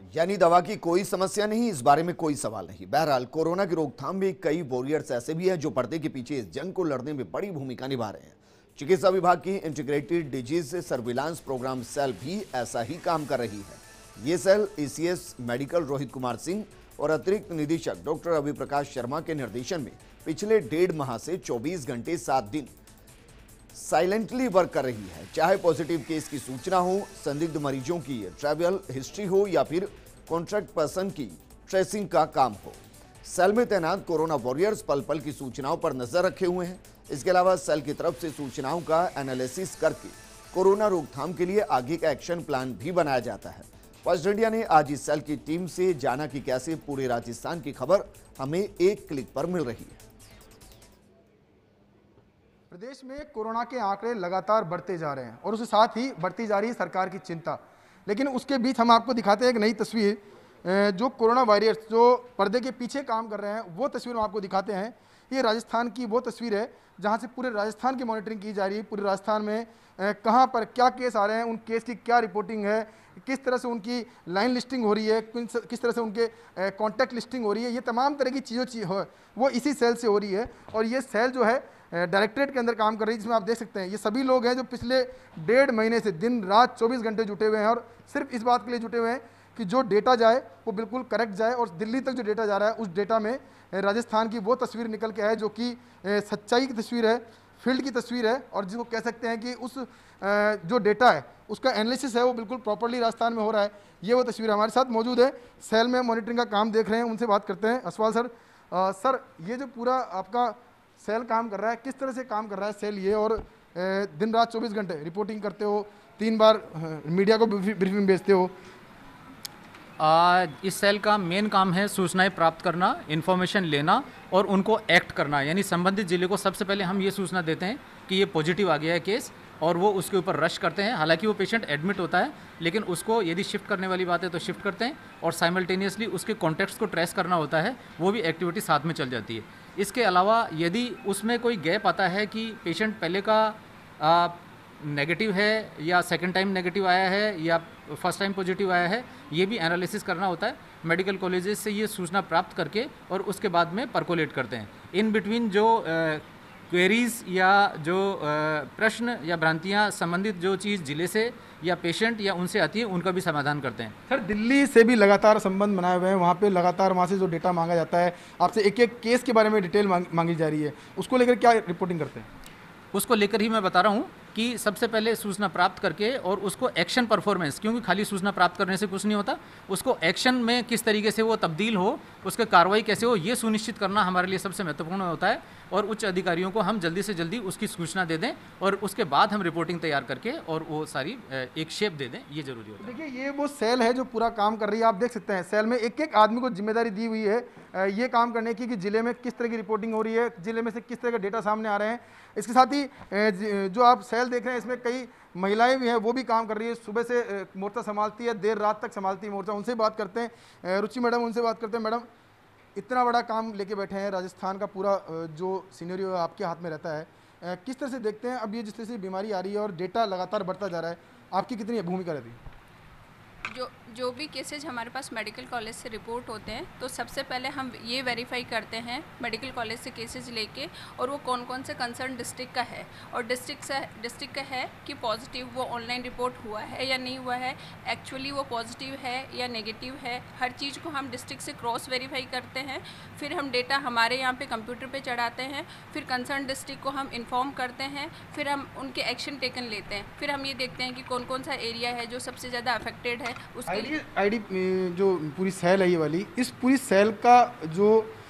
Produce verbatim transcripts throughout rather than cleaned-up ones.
यानी दवा की कोई समस्या नहीं, इस बारे में कोई सवाल नहीं। बहरहाल कोरोना की रोकथाम में कई वॉरियर्स ऐसे भी हैं जो पर्दे के पीछे इस जंग को लड़ने में बड़ी भूमिका निभा रहे हैं। चिकित्सा विभाग की integrated disease surveillance programme cell भी ऐसा ही काम कर रही है। ये cell ECS medical Rohit Kumar Singh और अतिरिक्त निदेशक डॉक्टर अभि प्रकाश शर्मा के निर्देशन में पिछले डेढ़ माह से चौबीस घंटे सात दिन साइलेंटली वर्क कर रही है। चाहे पॉजिटिव केस की सूचना हो, संदिग्ध मरीजों की ट्रैवल हिस्ट्री हो या फिर कॉन्ट्रैक्ट पर्सन की ट्रेसिंग का काम हो, सेल में तैनात कोरोना वॉरियर्स पल पल की सूचनाओं पर नजर रखे हुए हैं। इसके अलावा सेल की तरफ से सूचनाओं का एनालिसिस करके कोरोना रोकथाम के लिए आगे का एक्शन प्लान भी बनाया जाता है। फर्स्ट इंडिया ने आज इस सेल की टीम से जाना कि कैसे पूरे राजस्थान की खबर हमें एक क्लिक पर मिल रही है। प्रदेश में कोरोना के आंकड़े लगातार बढ़ते जा रहे हैं और उसके साथ ही बढ़ती जा रही है सरकार की चिंता। लेकिन उसके बीच हम आपको दिखाते हैं एक नई तस्वीर, जो कोरोना वॉरियर्स जो पर्दे के पीछे काम कर रहे हैं वो तस्वीर हम आपको दिखाते हैं। ये राजस्थान की वो तस्वीर है जहां से पूरे राजस्थान की मॉनिटरिंग की जा रही है। पूरे राजस्थान में कहां पर क्या केस आ रहे हैं, उन केस की क्या रिपोर्टिंग है, किस तरह से उनकी लाइन लिस्टिंग हो रही है, किस तरह से उनके कॉन्टैक्ट लिस्टिंग हो रही है, ये तमाम तरह की चीज़ों हो वो इसी सेल से हो रही है। और ये सेल जो है डायरेक्टरेट के अंदर काम कर रही है, जिसमें आप देख सकते हैं ये सभी लोग हैं जो पिछले डेढ़ महीने से दिन रात चौबीस घंटे जुटे हुए हैं और सिर्फ इस बात के लिए जुटे हुए हैं कि जो डेटा जाए वो बिल्कुल करेक्ट जाए। और दिल्ली तक जो डेटा जा रहा है उस डेटा में राजस्थान की वो तस्वीर निकल के आए जो कि सच्चाई की तस्वीर है, फील्ड की तस्वीर है और जिसको कह सकते हैं कि उस जो डेटा है उसका एनालिसिस है वो बिल्कुल प्रॉपरली राजस्थान में हो रहा है। ये वो तस्वीर हमारे साथ मौजूद है, सेल में मॉनिटरिंग का काम देख रहे हैं, उनसे बात करते हैं। असवाल सर, आ, सर ये जो पूरा आपका सेल काम कर रहा है, किस तरह से काम कर रहा है सेल ये, और दिन रात चौबीस घंटे रिपोर्टिंग करते हो, तीन बार मीडिया को ब्रीफिंग भेजते हो? आ, इस सेल का मेन काम है सूचनाएं प्राप्त करना, इन्फॉर्मेशन लेना और उनको एक्ट करना। यानी संबंधित जिले को सबसे पहले हम ये सूचना देते हैं कि ये पॉजिटिव आ गया है केस और वो उसके ऊपर रश करते हैं। हालांकि वो पेशेंट एडमिट होता है लेकिन उसको यदि शिफ्ट करने वाली बात है तो शिफ्ट करते हैं और साइमल्टेनियसली उसके कॉन्टैक्ट्स को ट्रेस करना होता है, वो भी एक्टिविटी साथ में चल जाती है। इसके अलावा यदि उसमें कोई गैप आता है कि पेशेंट पहले का नेगेटिव है या सेकंड टाइम नेगेटिव आया है या फर्स्ट टाइम पॉजिटिव आया है, ये भी एनालिसिस करना होता है। मेडिकल कॉलेजेस से ये सूचना प्राप्त करके और उसके बाद में परकोलेट करते हैं। इन बिटवीन जो क्वेरीज या जो प्रश्न या भ्रांतियाँ संबंधित जो चीज़ जिले से या पेशेंट या उनसे आती है उनका भी समाधान करते हैं। सर दिल्ली से भी लगातार संबंध बनाए हुए हैं, वहाँ पे लगातार वहाँ से जो डेटा मांगा जाता है, आपसे एक एक केस के बारे में डिटेल मांग, मांगी जा रही है, उसको लेकर क्या रिपोर्टिंग करते हैं? उसको लेकर ही मैं बता रहा हूँ कि सबसे पहले सूचना प्राप्त करके और उसको एक्शन परफॉर्मेंस, क्योंकि खाली सूचना प्राप्त करने से कुछ नहीं होता, उसको एक्शन में किस तरीके से वो तब्दील हो, उसके कार्रवाई कैसे हो, ये सुनिश्चित करना हमारे लिए सबसे महत्वपूर्ण होता है। और उच्च अधिकारियों को हम जल्दी से जल्दी उसकी सूचना दे दें और उसके बाद हम रिपोर्टिंग तैयार करके और वो सारी एक शेप दे दें, ये जरूरी होता है। देखिए ये वो सेल है जो पूरा काम कर रही है। आप देख सकते हैं सेल में एक एक आदमी को जिम्मेदारी दी हुई है ये काम करने की कि जिले में किस तरह की रिपोर्टिंग हो रही है, जिले में से किस तरह का डेटा सामने आ रहे हैं। इसके साथ ही जो आप सेल देख रहे हैं इसमें कई महिलाएं भी हैं, वो भी काम कर रही है, सुबह से मोर्चा संभालती है, देर रात तक संभालती है मोर्चा। उनसे बात करते हैं, रुचि मैडम उनसे बात करते हैं। मैडम, इतना बड़ा काम लेके बैठे हैं, राजस्थान का पूरा जो सीनरियो आपके हाथ में रहता है, किस तरह से देखते हैं अब ये जिस तरह से बीमारी आ रही है और डेटा लगातार बढ़ता जा रहा है, आपकी कितनी भूमिका रहती है? जो जो भी केसेज हमारे पास मेडिकल कॉलेज से रिपोर्ट होते हैं तो सबसे पहले हम ये वेरीफाई करते हैं मेडिकल कॉलेज से केसेज लेके और वो कौन कौन से कंसर्न डिस्ट्रिक्ट का है और डिस्ट्रिक्ट से डिस्ट्रिक्ट का है कि पॉजिटिव वो ऑनलाइन रिपोर्ट हुआ है या नहीं हुआ है, एक्चुअली वो पॉजिटिव है या नेगेटिव है, हर चीज़ को हम डिस्ट्रिक्ट से क्रॉस वेरीफाई करते हैं। फिर हम डेटा हमारे यहाँ पे कंप्यूटर पे चढ़ाते हैं, फिर कंसर्न डिस्ट्रिक्ट को हम इन्फॉर्म करते हैं, फिर हम उनके एक्शन टेकन लेते हैं। फिर हम ये देखते हैं कि कौन कौन सा एरिया है जो सबसे ज़्यादा अफेक्टेड है। उसके आईडी जो पूरी सेल है ये वाली, इस पूरी सेल का जो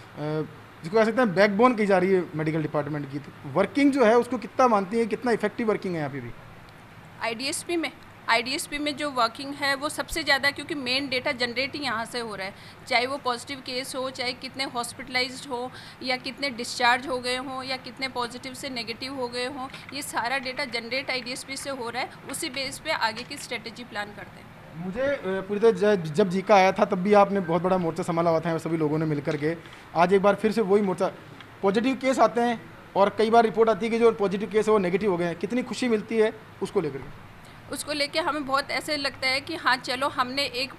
जिसको कह सकते हैं बैकबोन की जा रही है मेडिकल डिपार्टमेंट की, तो वर्किंग जो है उसको कितना मानती है, कितना इफेक्टिव वर्किंग है यहाँ पे भी? आईडीएसपी में आईडीएसपी में जो वर्किंग है वो सबसे ज़्यादा, क्योंकि मेन डेटा जनरेट ही यहाँ से हो रहा है, चाहे वो पॉजिटिव केस हो, चाहे कितने हॉस्पिटलाइज्ड हो या कितने डिस्चार्ज हो गए हों या कितने पॉजिटिव से नेगेटिव हो गए हों, ये सारा डेटा जनरेट आईडीएसपी से हो रहा है। उसी बेस पे आगे की स्ट्रेटेजी प्लान करते हैं। मुझे पूरी तरह जब जीका आया था तब भी आपने बहुत बड़ा मोर्चा संभाला हुआ था सभी लोगों ने मिलकर के, आज एक बार फिर से वही मोर्चा, पॉजिटिव केस आते हैं और कई बार रिपोर्ट आती है कि जो पॉजिटिव केस है वो नेगेटिव हो गए हैं, कितनी खुशी मिलती है उसको लेकर? उसको लेके हमें बहुत ऐसे लगता है कि हाँ चलो हमने एक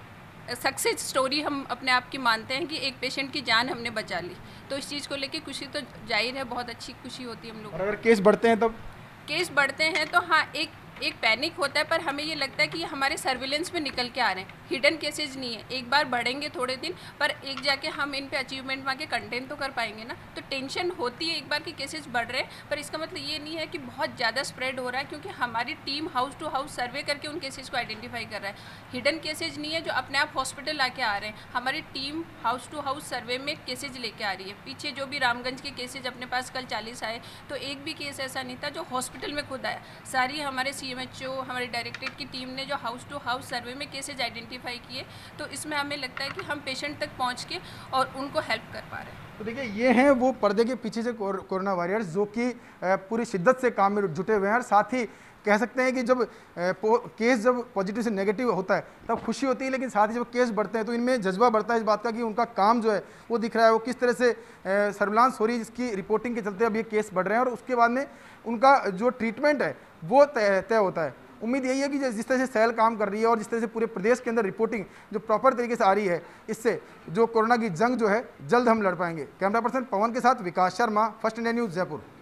सक्सेस स्टोरी हम अपने आप की मानते हैं कि एक पेशेंट की जान हमने बचा ली। तो इस चीज़ को लेके खुशी तो जाहिर है, बहुत अच्छी खुशी होती है हम लोग। और अगर केस बढ़ते हैं तब केस बढ़ते हैं तो हाँ, एक एक पैनिक होता है, पर हमें ये लगता है कि ये हमारे सर्विलेंस में निकल के आ रहे हैं, हिडन केसेज नहीं है। एक बार बढ़ेंगे थोड़े दिन, पर एक जाके हम इन पे अचीवमेंट वहाँ के कंटेन तो कर पाएंगे ना। तो टेंशन होती है एक बार कि केसेज बढ़ रहे हैं, पर इसका मतलब ये नहीं है कि बहुत ज़्यादा स्प्रेड हो रहा है, क्योंकि हमारी team house to house survey करके उन केसेज को आइडेंटिफाई कर रहा है। हिडन केसेज नहीं है जो अपने आप हॉस्पिटल आके आ रहे हैं, हमारी team house to house survey में केसेज लेके आ रही है। पीछे जो भी रामगंज के केसेज अपने पास कल चालीस आए, तो एक भी केस ऐसा नहीं था जो हॉस्पिटल में खुद आया। सारी हमारे सी एम एच ओ, हमारे डायरेक्टरेट की टीम ने जो हाउस टू हाउस सर्वे में केसेज आइडेंटिफाई किए, तो इसमें हमें लगता है कि हम पेशेंट तक पहुंच के और उनको हेल्प कर पा रहे हैं। तो देखिए, ये हैं वो पर्दे के पीछे से कोरोना वॉरियर्स जो कि पूरी शिद्दत से काम में जुटे हुए हैं। और साथ ही कह सकते हैं कि जब केस जब पॉजिटिव से नेगेटिव होता है तब खुशी होती है, लेकिन साथ ही जब केस बढ़ते हैं तो इनमें जज्बा बढ़ता है इस बात का कि उनका काम जो है वो दिख रहा है, वो किस तरह से सर्विलांस हो रही है, जिसकी रिपोर्टिंग के चलते अब ये केस बढ़ रहे हैं और उसके बाद में उनका जो ट्रीटमेंट है वो तय तय होता है। उम्मीद यही है कि जिस तरह से सेल काम कर रही है और जिस तरह से पूरे प्रदेश के अंदर रिपोर्टिंग जो प्रॉपर तरीके से आ रही है, इससे जो कोरोना की जंग जो है जल्द हम लड़ पाएंगे। कैमरा पर्सन पवन के साथ Vikas Sharma, first India news, Jaipur.